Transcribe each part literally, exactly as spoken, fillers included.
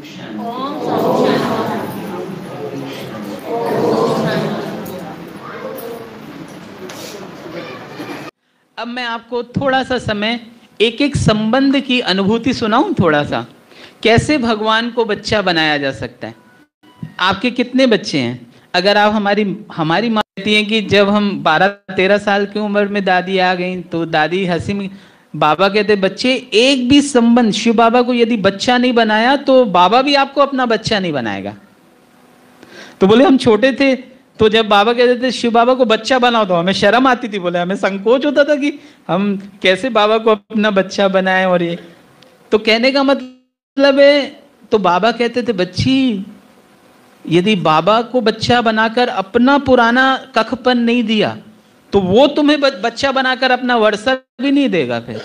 अब मैं आपको थोड़ा सा समय एक एक संबंध की अनुभूति सुनाऊं, थोड़ा सा कैसे भगवान को बच्चा बनाया जा सकता है। आपके कितने बच्चे हैं? अगर आप हमारी हमारी माँ कहती हैं कि जब हम बारह तेरह साल की उम्र में दादी आ गई तो दादी हंसी में, बाबा कहते बच्चे एक भी संबंध, शिव बाबा को यदि बच्चा नहीं बनाया तो बाबा भी आपको अपना बच्चा नहीं बनाएगा। तो बोले हम छोटे थे तो जब बाबा कहते थे शिव बाबा को बच्चा बनाओ तो हमें शर्म आती थी, बोले हमें संकोच होता था कि हम कैसे बाबा को अपना बच्चा बनाएं। और ये तो कहने का मतलब है, तो बाबा कहते थे बच्ची यदि बाबा को बच्चा बनाकर अपना पुराना कखपन नहीं दिया तो वो तुम्हें बच्चा बनाकर अपना वर्षा भी नहीं देगा। फिर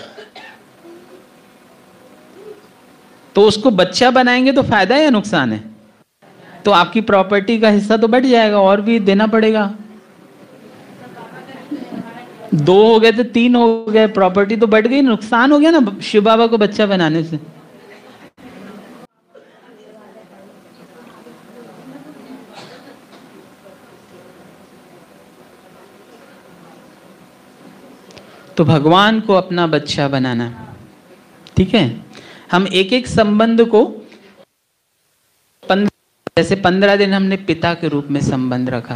तो उसको बच्चा बनाएंगे तो फायदा है या नुकसान है? तो आपकी प्रॉपर्टी का हिस्सा तो बढ़ जाएगा और भी देना पड़ेगा। दो हो गए तो तीन हो गए, प्रॉपर्टी तो बढ़ गई, नुकसान हो गया ना शिव बाबा को बच्चा बनाने से। तो भगवान को अपना बच्चा बनाना, ठीक है। हम एक एक संबंध को जैसे पंद्रह दिन हमने पिता के रूप में संबंध रखा,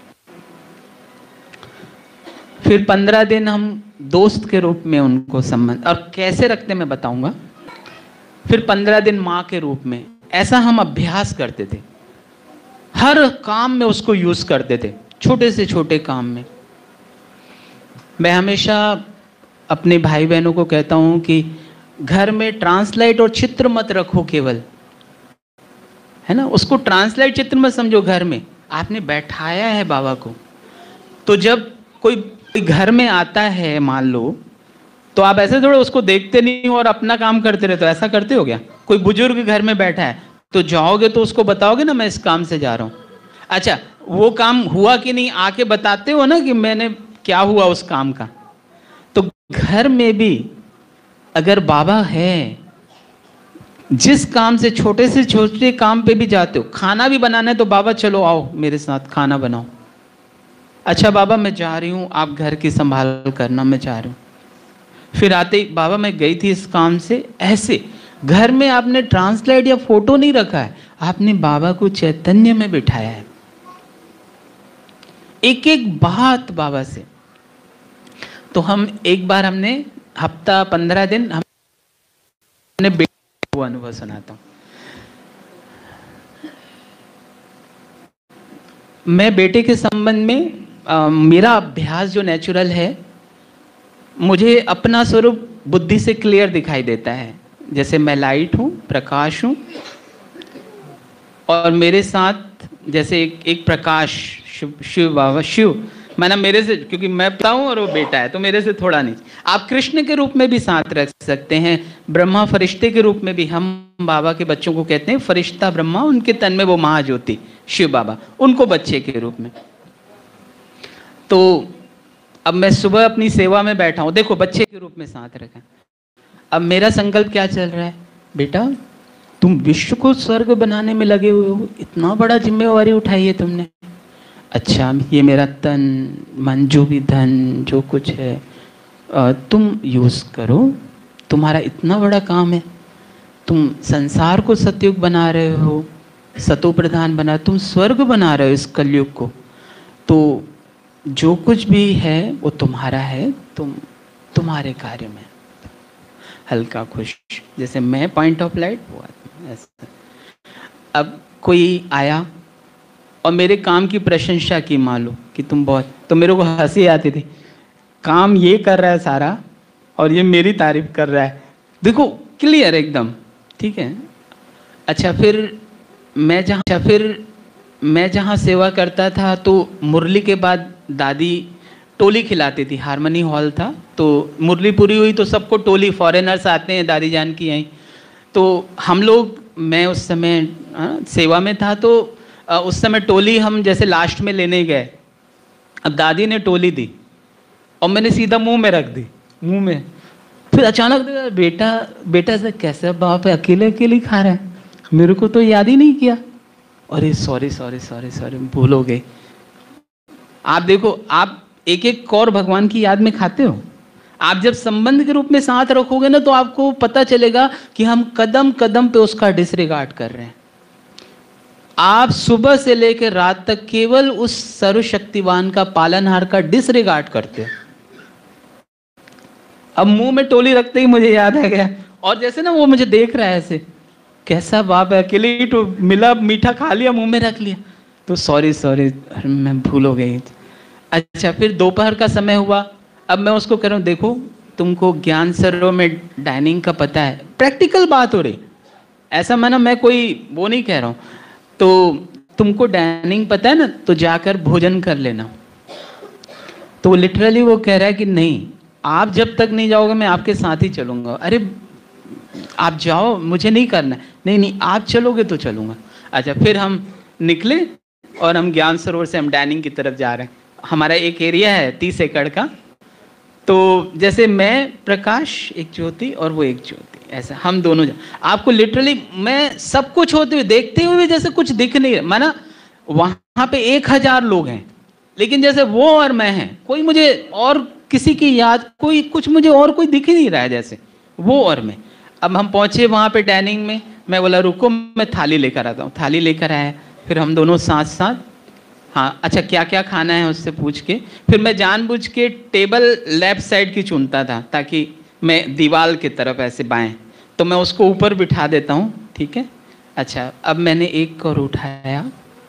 फिर पंद्रह दिन हम दोस्त के रूप में उनको संबंध, और कैसे रखते मैं बताऊंगा। फिर पंद्रह दिन माँ के रूप में, ऐसा हम अभ्यास करते थे। हर काम में उसको यूज करते थे, छोटे से छोटे काम में। मैं हमेशा अपने भाई बहनों को कहता हूं कि घर में ट्रांसलाइट और चित्र मत रखो केवल, है ना, उसको ट्रांसलाइट चित्र मत समझो। घर में आपने बैठाया है बाबा को, तो जब कोई घर में आता है मान लो, तो आप ऐसे थोड़े उसको देखते नहीं हो और अपना काम करते रहते हो, ऐसा करते हो क्या? कोई बुजुर्ग घर में बैठा है तो जाओगे तो उसको बताओगे ना मैं इस काम से जा रहा हूं। अच्छा, वो काम हुआ कि नहीं आके बताते हो ना कि मैंने क्या हुआ उस काम का। तो घर में भी अगर बाबा है, जिस काम से, छोटे से छोटे काम पे भी जाते हो, खाना भी बनाना है तो बाबा चलो आओ मेरे साथ खाना बनाओ। अच्छा बाबा मैं जा रही हूँ, आप घर की संभाल करना, मैं जा रही हूँ। फिर आते ही बाबा मैं गई थी इस काम से, ऐसे घर में आपने ट्रांसलेट या फोटो नहीं रखा है, आपने बाबा को चैतन्य में बिठाया है, एक एक बात बाबा से। तो हम एक बार हमने हफ्ता पंद्रह दिन हमने बेटे को अनुभव सुनाता हूं। मैं बेटे के संबंध में आ, मेरा अभ्यास जो नेचुरल है, मुझे अपना स्वरूप बुद्धि से क्लियर दिखाई देता है। जैसे मैं लाइट हूँ, प्रकाश हूँ, और मेरे साथ जैसे एक, एक प्रकाश शिव शिव बाबा शिव, माना मेरे से, क्योंकि मैं पिता हूँ और वो बेटा है तो मेरे से थोड़ा नहीं। आप कृष्ण के रूप में भी साथ रख सकते हैं, ब्रह्मा फरिश्ते के रूप में भी। हम बाबा के बच्चों को कहते हैं फरिश्ता ब्रह्मा, उनके तन में वो महाज्योति शिव बाबा, उनको बच्चे के रूप में। तो अब मैं सुबह अपनी सेवा में बैठा हूँ, देखो बच्चे के रूप में साथ रखा। अब मेरा संकल्प क्या चल रहा है, बेटा तुम विश्व को स्वर्ग बनाने में लगे हुए हो, इतना बड़ा जिम्मेवारी उठाई है तुमने। अच्छा ये मेरा तन मन, जो भी धन जो कुछ है तुम यूज करो, तुम्हारा इतना बड़ा काम है। तुम संसार को सतयुग बना रहे हो, सतो प्रधान बना, तुम स्वर्ग बना रहे हो इस कलयुग को। तो जो कुछ भी है वो तुम्हारा है, तुम तुम्हारे कार्य में। हल्का खुश, जैसे मैं पॉइंट ऑफ लाइट हुआ ऐसा। अब कोई आया और मेरे काम की प्रशंसा की, मान लो कि तुम बहुत, तो मेरे को हंसी आती थी, काम ये कर रहा है सारा और ये मेरी तारीफ कर रहा है, देखो क्लियर एकदम, ठीक है। अच्छा फिर मैं जहाँ अच्छा फिर मैं जहाँ सेवा करता था तो मुरली के बाद दादी टोली खिलाती थी, हारमोनी हॉल था, तो मुरली पूरी हुई तो सबको टोली, फॉरेनर्स आते हैं दादी जान की आई, तो हम लोग, मैं उस समय आ, सेवा में था, तो आ, उस समय टोली हम जैसे लास्ट में लेने गए। अब दादी ने टोली दी और मैंने सीधा मुंह में रख दी, मुंह में। फिर अचानक बेटा बेटा से कैसे बाप है, अकेले अकेले खा रहा है, मेरे को तो याद ही नहीं किया। अरे सॉरी सॉरी सॉरी सॉरी, भूल हो गई। आप देखो, आप एक एक कौर भगवान की याद में खाते हो। आप जब संबंध के रूप में साथ रखोगे ना, तो आपको पता चलेगा कि हम कदम कदम पे उसका डिसरिगार्ड कर रहे हैं। आप सुबह से लेकर रात तक केवल उस सर्वशक्तिवान का, पालनहार का डिसरिगार्ड करते हो। अब मुंह में टोली रखते ही मुझे याद आ गया, और जैसे ना वो मुझे देख रहा है ऐसे, कैसा बाप है, अकेले ही तो मिला, मीठा खा लिया, मुंह में रख लिया, तो सॉरी सॉरी मैं भूल हो गई। अच्छा, फिर दोपहर का समय हुआ। अब मैं उसको कह रहा हूँ, देखो तुमको ज्ञान सरोवर में डाइनिंग का पता है, प्रैक्टिकल बात हो रही, ऐसा माना मैं कोई वो नहीं कह रहा हूँ। तो तुमको डाइनिंग पता है ना, तो जाकर भोजन कर लेना। तो वो लिटरली वो कह रहा है कि नहीं, आप जब तक नहीं जाओगे मैं आपके साथ ही चलूंगा। अरे आप जाओ, मुझे नहीं करना है। नहीं नहीं, आप चलोगे तो चलूंगा। अच्छा, फिर हम निकले और हम ज्ञान सरोवर से हम डाइनिंग की तरफ जा रहे हैं। हमारा एक एरिया है तीस एकड़ का, तो जैसे मैं प्रकाश, एक ज्योति और वो एक ज्योति, ऐसा हम दोनों। आपको लिटरली मैं सब कुछ होते हुए, देखते हुए भी जैसे कुछ दिख नहीं, माना वहां पे एक हजार लोग हैं, लेकिन जैसे वो और मैं हैं, कोई मुझे और किसी की याद, कोई कुछ मुझे और कोई दिख ही नहीं रहा है, जैसे वो और मैं। अब हम पहुंचे वहां पे डाइनिंग में, मैं बोला रुको मैं थाली लेकर आता हूँ। थाली लेकर आया, फिर हम दोनों साथ साथ, हाँ अच्छा क्या क्या खाना है उससे पूछ के, फिर मैं जानबूझ के टेबल लेफ्ट साइड की चुनता था, ताकि मैं दीवार की तरफ ऐसे बाएं, तो मैं उसको ऊपर बिठा देता हूँ, ठीक है। अच्छा, अब मैंने एक कौर उठाया,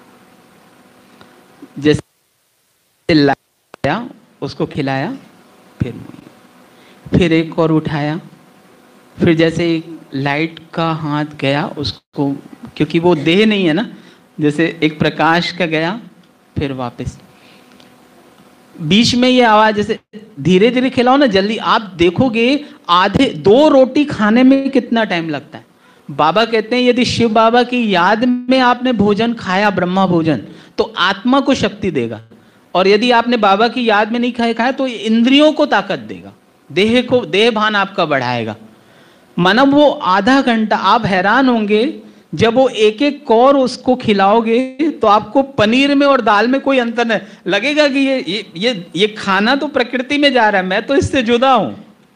जैसे लाया उसको खिलाया, फिर फिर एक और उठाया, फिर जैसे लाइट का हाथ गया उसको, क्योंकि वो देह नहीं है ना, जैसे एक प्रकाश का गया, फिर वापस। बीच में ये आवाज, जैसे धीरे धीरे खिलाओ ना, जल्दी आप देखोगे आधे दो रोटी खाने में कितना टाइम लगता है। बाबा कहते हैं यदि शिव बाबा की याद में आपने भोजन खाया, ब्रह्मा भोजन, तो आत्मा को शक्ति देगा, और यदि आपने बाबा की याद में नहीं खाया खाया तो इंद्रियों को ताकत देगा, देह को, देह भान आपका बढ़ाएगा। मानव वो आधा घंटा, आप हैरान होंगे जब वो एक एक कौर उसको खिलाओगे तो आपको पनीर में और दाल में कोई अंतर नहीं लगेगा कि ये ये ये ये खाना तो प्रकृति में जा रहा है, मैं तो इससे जुदा हूं,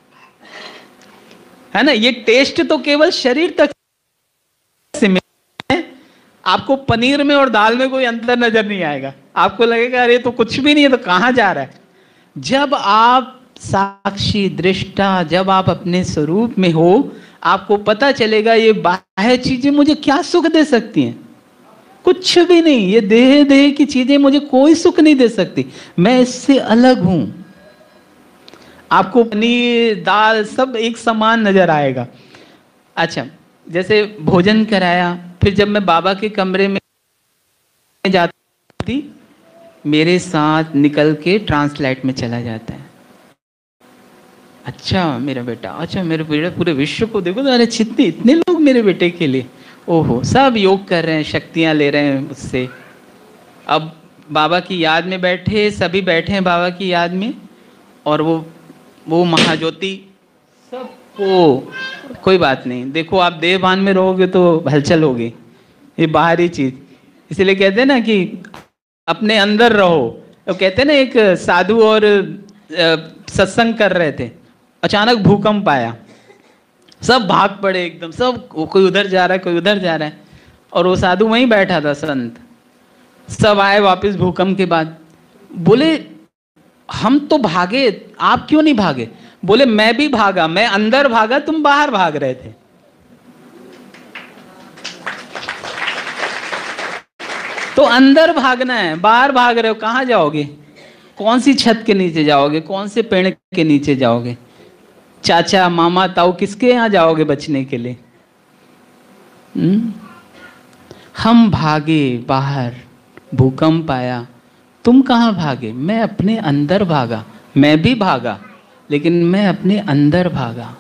है ना। ये टेस्ट तो केवल शरीर तक सीमित है। आपको पनीर में और दाल में कोई अंतर नजर नहीं आएगा, आपको लगेगा अरे तो कुछ भी नहीं है, तो कहां जा रहा है। जब आप साक्षी दृष्टा, जब आप अपने स्वरूप में हो, आपको पता चलेगा ये बाह्य चीजें मुझे क्या सुख दे सकती हैं, कुछ भी नहीं। ये देह देह की चीजें मुझे कोई सुख नहीं दे सकती, मैं इससे अलग हूं। आपको पनीर दाल सब एक समान नजर आएगा। अच्छा, जैसे भोजन कराया, फिर जब मैं बाबा के कमरे में जाती, मेरे साथ निकल के ट्रांसलाइट में चला जाता है। अच्छा मेरा बेटा, अच्छा मेरे बेटा, पूरे विश्व को देखो तो, अरे इतने इतने लोग मेरे बेटे के लिए, ओहो सब योग कर रहे हैं, शक्तियां ले रहे हैं उससे। अब बाबा की याद में बैठे, सभी बैठे हैं बाबा की याद में, और वो वो महाज्योति सबको, कोई बात नहीं, देखो आप देवभान में रहोगे तो हलचल होगी, ये बाहरी चीज। इसलिए कहते हैं ना कि अपने अंदर रहो। तो कहते हैं ना, एक साधु और सत्संग कर रहे थे, अचानक भूकंप आया, सब भाग पड़े एकदम, सब कोई उधर जा रहा है, कोई उधर जा रहा है, और वो साधु वहीं बैठा था, संत। सब आए वापस भूकंप के बाद, बोले हम तो भागे, आप क्यों नहीं भागे? बोले मैं भी भागा, मैं अंदर भागा, तुम बाहर भाग रहे थे। तो अंदर भागना है, बाहर भाग रहे हो, कहां जाओगे? कौन सी छत के नीचे जाओगे? कौन से पेड़ के नीचे जाओगे? चाचा मामा ताऊ किसके यहां जाओगे बचने के लिए? हुँ? हम भागे बाहर, भूकंप आया, तुम कहां भागे? मैं अपने अंदर भागा, मैं भी भागा, लेकिन मैं अपने अंदर भागा।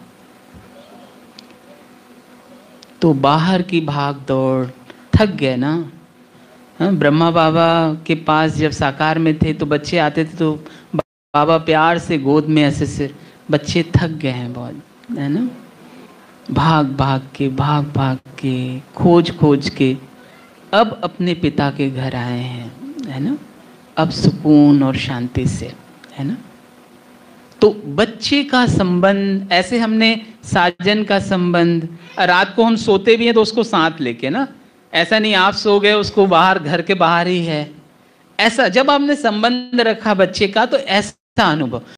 तो बाहर की भाग दौड़, थक गए ना। हाँ, ब्रह्मा बाबा के पास जब साकार में थे तो बच्चे आते थे, तो बाबा प्यार से गोद में ऐसे से, बच्चे थक गए हैं बहुत, है ना। भाग भाग के भाग भाग के खोज खोज के अब अपने पिता के घर आए हैं, है ना, अब सुकून और शांति से, है ना। तो बच्चे का संबंध ऐसे, हमने साजन का संबंध, रात को हम सोते भी हैं तो उसको साथ लेके ना, ऐसा नहीं आप सो गए उसको बाहर, घर के बाहर ही है, ऐसा जब आपने संबंध रखा बच्चे का तो ऐसा अनुभव।